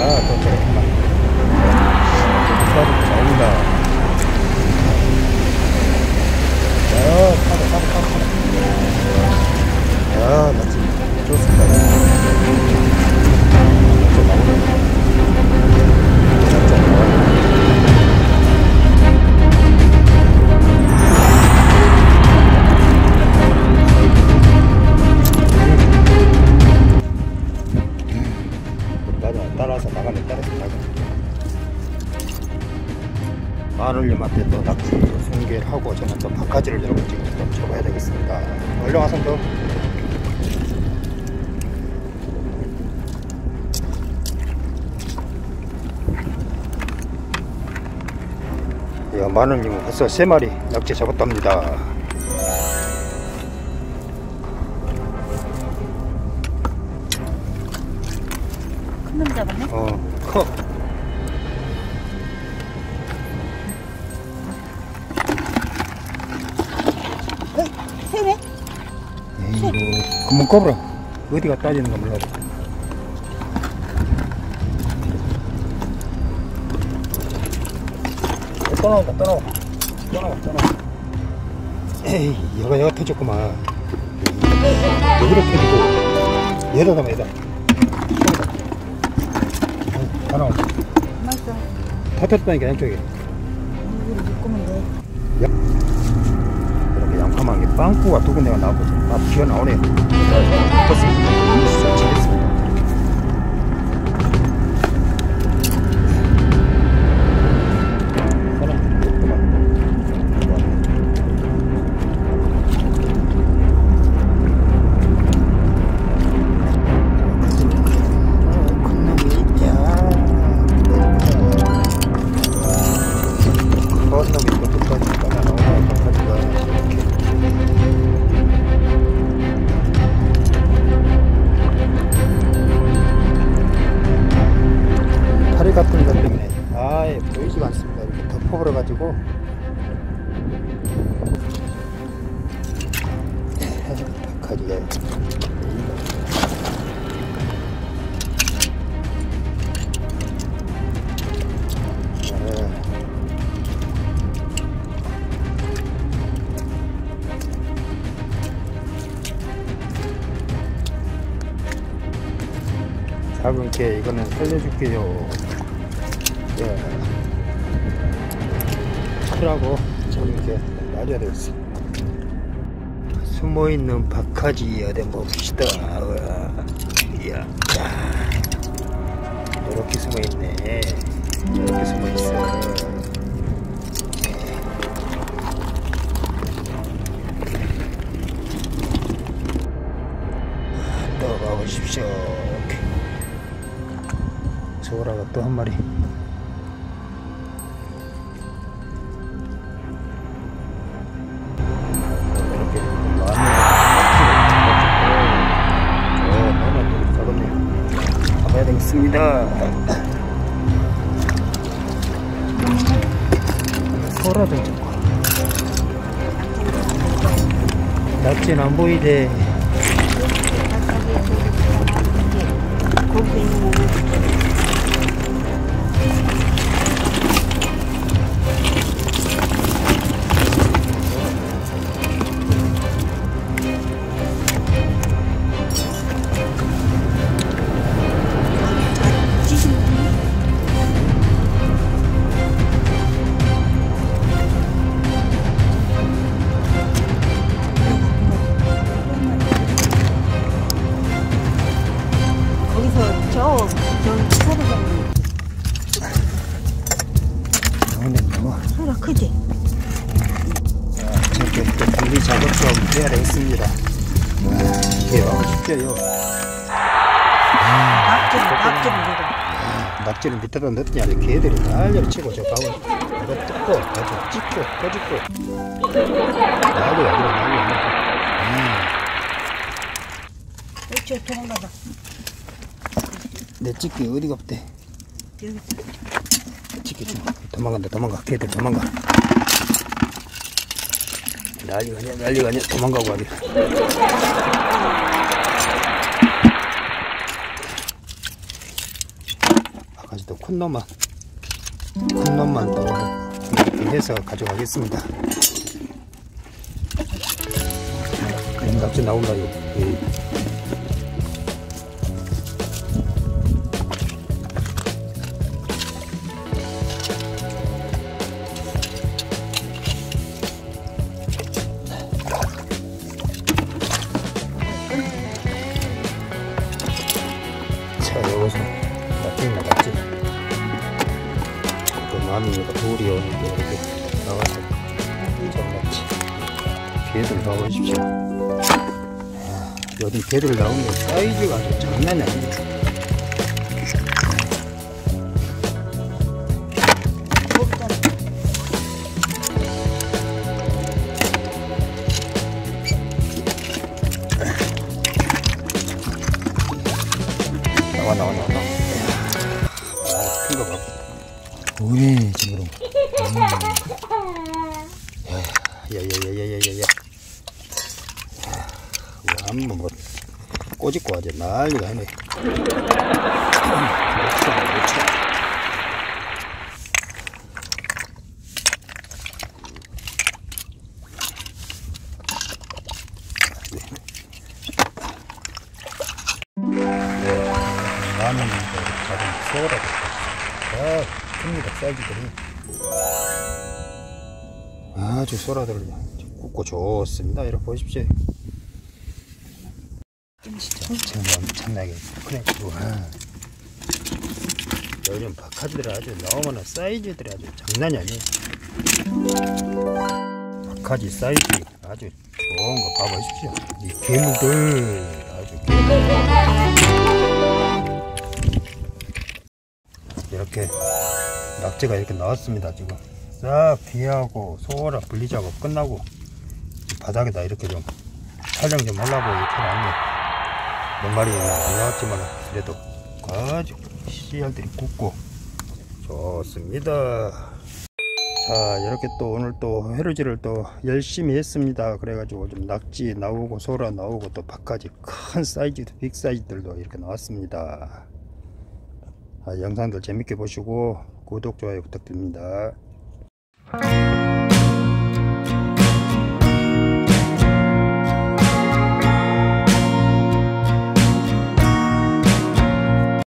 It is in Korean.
또 저렇구만. 끝까지 잘온다. 야, 파도. 야, 나 지금 좋습니다. 좀 나오네. 따라서 나가네. 마늘님한테 또 낙지 손괴를 하고 저는 또 바가지를 여러분 지금 또 접어야 되겠습니다. 얼른 와서 또 야, 마늘님은 벌써 3마리 낙지 잡았답니다. 큰 놈 잡았네? 커. 새우네? 에이구, 그만 꺼버려. 어디가 따지는 거 몰라. 또 나와. 에이, 여가 터졌구만. 여기로 터지고, 얘다 담아, 얘다. 다 나와. 맛있어. 다 터졌다니까, 양쪽에. 이거를 묶으면 돼. 이렇게 양파망에 빵꾸가 두 군데가 나오고, 튀어나오네요. 컸습니다. 잘했습니다. 같은 것 때문에 아예 보이지가 않습니다. 이렇게 덮어버려 가지고 아주 박하지가 작은 게 이거는 살려줄게요. 예. 크라고 작은 게 놔줘야 되겠어. 숨어있는 박하지 어디 봅시다. 이야, 이렇게 숨어있네. 이렇게 숨어있어. 또 가보십시오. 소라가 또 한 마리. 이렇게 많이 잡았네요. 가봐야 되겠습니다. 소라 좀 잡고. 낙지는 안 보이대. 소라 크지? 저렇게 또 분리 작업 좀 해야 되겠습니다. 이게 너무 쉽죠요. 낙지를 밑에다 넣더니 아주 개들이 날려 치고 저 가운 이거 뜯고 아주 찍고 꺼짓고 난리. 그렇지, 도망가자. 내 찍기 어디가 없대. 여기 찍기 좀 도망가. 개들 도망가. 난리가 아니야. 도망가고 가게. 아직도 큰 놈만 또 이렇게 해서 가져가겠습니다. 낙지 나온다요. 자, 여기서 낙지 또 마미가 돌이 오는데 이렇게 나와서 낙지 개들 나오십시오. 요즘 개들 나오는 사이즈가 아주 장난이 아니에요. 나와. 큰 거 봐. 우리 지금. 야야야야야야야. 한번 뭐 꼬집고 아주 난리가 아니네. 나는 작은 소라도 큽니다. 사이즈들이 아주 소라들 굽고 좋습니다. 이렇게 보십시오. 진짜 엄청나게 크네. 요즘 박하지들 아주 나오면 사이즈들이 아주 장난이 아니에요. 박하지 사이즈 아주 좋은 거 봐보십시오. 이 괴물들 아주 이렇게 낙지가 이렇게 나왔습니다. 지금 싹 비하고 소라 분리 작업 끝나고 바닥에다 이렇게 좀 촬영 좀 하려고 이렇게 놨네. 몇 마리는 안 나왔지만 그래도 아주 씨알들이 굵고 좋습니다. 자, 이렇게 또 오늘 또 해루질을 또 열심히 했습니다. 그래가지고 좀 낙지 나오고 소라 나오고 또 박하지 큰 사이즈도 빅 사이즈들도 이렇게 나왔습니다. 영상들 재밌게 보시고 구독 좋아요 부탁드립니다.